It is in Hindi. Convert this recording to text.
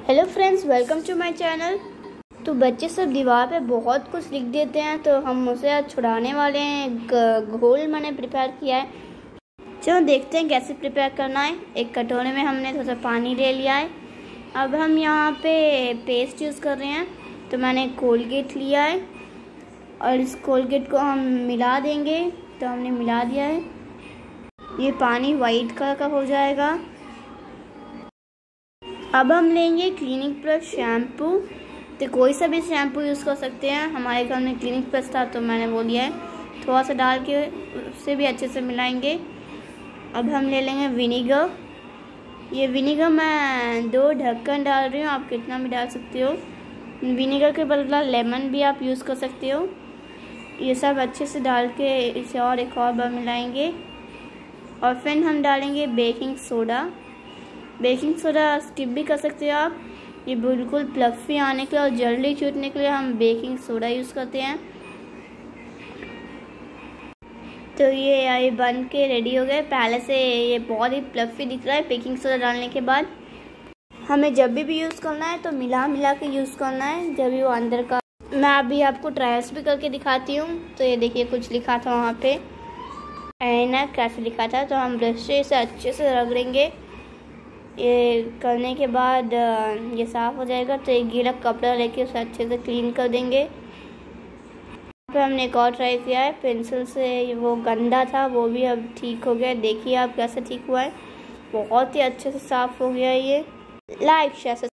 Hello friends, welcome to my channel. तो बच्चे सब दीवार पे बहुत कुछ लिख देते हैं, तो हम उसे आज छुड़ाने वाले हैं। घोल मैंने प्रिपेयर किया है, चलो देखते हैं कैसे प्रिपेयर करना है। एक कटोरे में हमने थोड़ा सा पानी ले लिया है। अब हम यहाँ पे पेस्ट यूज़ कर रहे हैं, तो मैंने कोलगेट लिया है और इस कोलगेट को हम मिला देंगे। तो हमने मिला दिया है, ये पानी वाइट कलर का हो जाएगा। अब हम लेंगे क्लिनिक प्लस शैम्पू, तो कोई सा भी शैम्पू यूज़ कर सकते हैं। हमारे घर में क्लिनिक प्लस था तो मैंने वो लिया है। थोड़ा सा डाल के उससे भी अच्छे से मिलाएंगे। अब हम ले लेंगे विनीगर। ये विनीगर मैं 2 ढक्कन डाल रही हूँ, आप कितना भी डाल सकते हो। विनीगर के बदला लेमन भी आप यूज़ कर सकते हो। ये सब अच्छे से डाल के इसे और एक और बार मिलाएंगे। और फिर हम डालेंगे baking soda. Baking soda skip भी कर सकते हो आप। ये बिल्कुल फ्लफी आने के लिए और जल्दी छूटने के लिए हम बेकिंग सोडा यूज़ करते हैं। तो ये बन के रेडी हो गए। पहले से ये बहुत ही फ्लफी दिख रहा है बेकिंग सोडा डालने के बाद। हमें जब भी यूज़ करना है तो मिला के यूज़ करना है, जब भी वो अंदर का। मैं अभी आपको ट्रायल्स भी करके दिखाती हूँ। तो ये देखिए कुछ लिखा था वहाँ पे, ऐना कैसे लिखा था। तो हम ब्रश से इसे अच्छे से रगड़ेंगे। ये करने के बाद ये साफ़ हो जाएगा। तो एक गीला कपड़ा लेके उसे अच्छे से क्लीन कर देंगे। यहाँ पे हमने एक और ट्राई किया है पेंसिल से, वो गंदा था वो भी अब ठीक हो गया। देखिए आप कैसे ठीक हुआ है, बहुत ही अच्छे से साफ़ हो गया ये। Like share